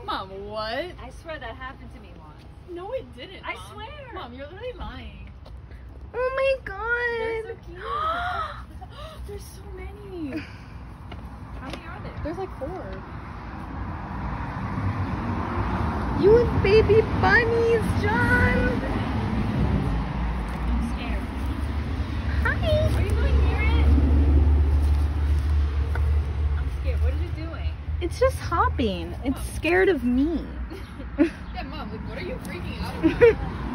Mom, what? I swear that happened to me once. No, it didn't. I Mom. swear. Mom, you're literally lying. Oh my They're god. so cute. There's so many. How many are there? There's like 4. You have baby bunnies, John. I'm scared. Hi. Are you going near it? I'm scared. What is it doing? It's just hopping. It's scared of me. Yeah, Mom, like, what are you freaking out about?